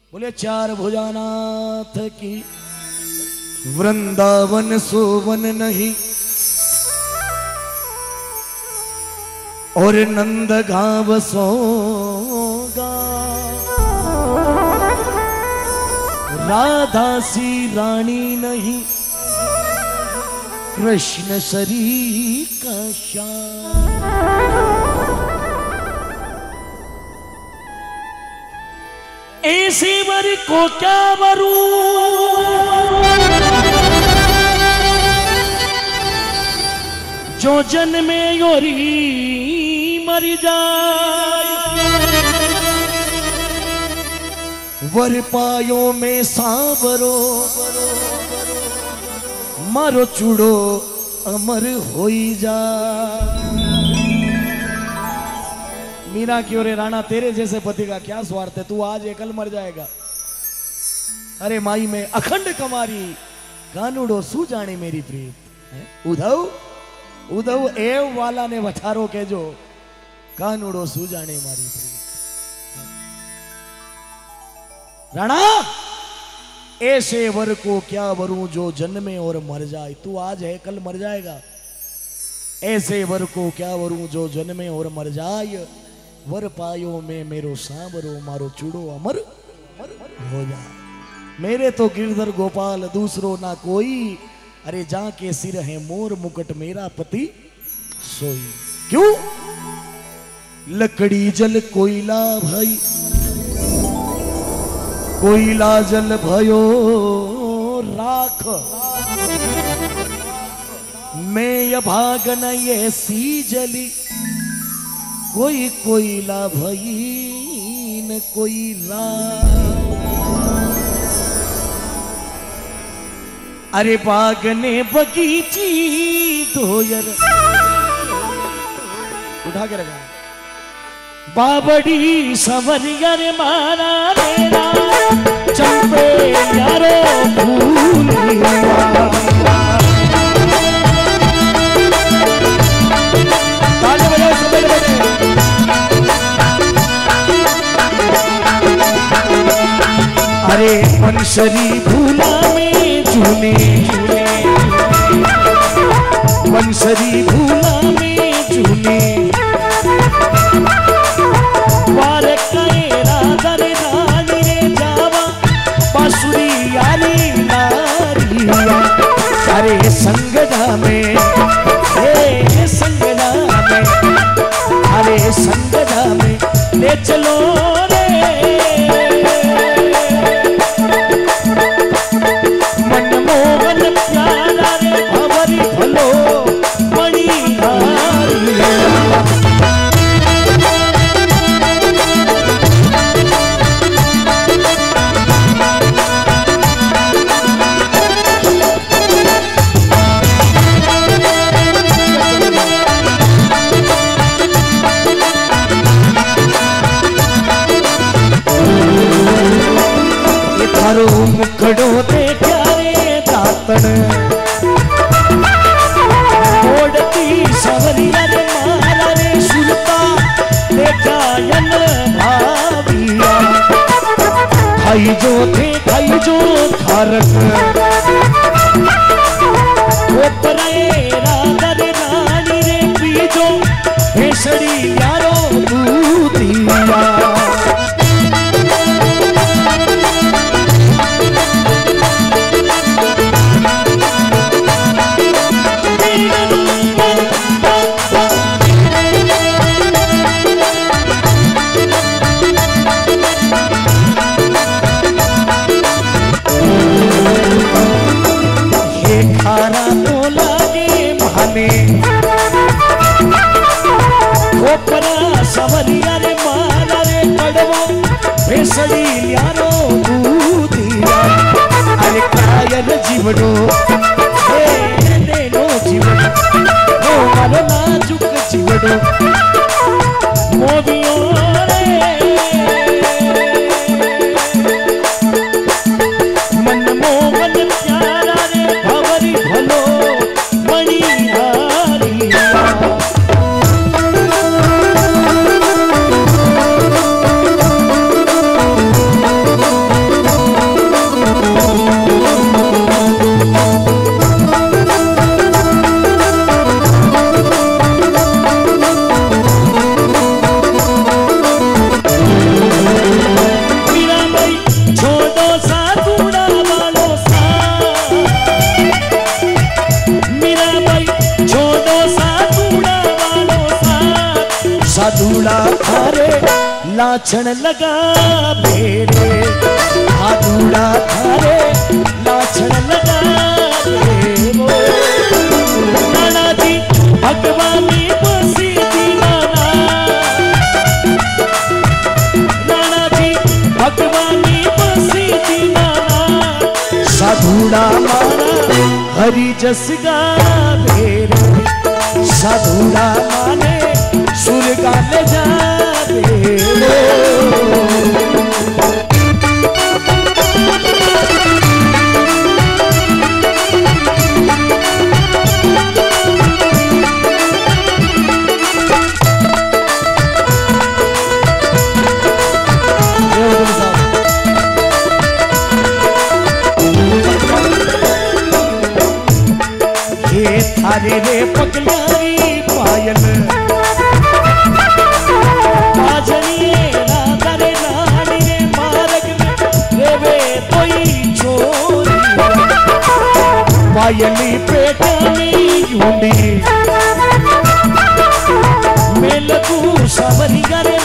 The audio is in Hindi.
बोले चार भुजानाथ की वृंदावन सोवन नहीं और नंद गाँव सोगा राधा सी रानी नहीं कृष्ण शरी का श्याम। ऐसे वर को क्या वरू जो जन्मे योरी मर जाए वर पायो में सांवरो मारो चूड़ो अमर होई जा। मीरा की ओरे राणा तेरे जैसे पति का क्या स्वार्थ है, तू आज कल मर जाएगा। अरे माई में अखंड कमारी कानूडो सू जाने मेरी प्रीत। उधव उधव एव वाला ने वठारो के जो कानूडो सू जाने मारी प्रीत। राणा ऐसे वर को क्या वरूं जो जन्मे और मर जाए, तू आज है कल मर जाएगा। ऐसे वर को क्या वरूं जो जन्मे और मर जाए वर पायो में मेरो सांवरो मारो चूड़ो अमर हो जाए। मेरे तो गिरधर गोपाल दूसरो ना कोई, अरे जाके सिर है मोर मुकुट मेरा पति सोई। क्यों लकड़ी जल कोयला भाई कोयला जल भयो राख मैं य भागन ये सी जली कोई कोयला भई न कोई राख। अरे बागने बगीची धोयर उठा के रखा बाबड़ी सवरिया रे मारा रेरा चंपे यारो भूलिया। ताली बजाओ सबे बजे। अरे वंशरी भूला में झूले वंशरी भूला में झूले अरे संगदा में हे संगदा में अरे संगदा में ले चलो रे मनमोहन प्यारा रे भवरी भलो मुखड़ो दे प्यारे दातन ओढ़ती सवरिया रे मारा रे सुरता देखा यन भाविया। खाई जो थे खाई जो खारक वो परे राधा रे रानी रे पीजो भेसड़ी यारो दूधिया। खारा तो लागे भाने वो परा सवरिया रे मारा रे कड़वा भेसड़ी यारो दूधिया। अरे कायर जीवड़ो हे नेनो जीवड़ो ओ मारो नाजुक जीवड़ो मोदियो रे मनमोहन प्यारा रे भवरी भलो मणिहारिया। साधुड़ा थारे लाछन लगा बेरे, साधुड़ा थारे लाछन लगा बेरो। राणा जी भगवानी बसी दीवाना, राणा जी भगवानी बसी दीवाना, साधुड़ा माना हरि जस गा बेरे, साधुड़ा माने सुर गाले जा बेरो। थारे रे पगलारी पायल बाजनिए राधा रे नानी रे मार्ग में रेवे कोई छोरी, पायली पेटानी यूंडी मेलकू सावरी गरे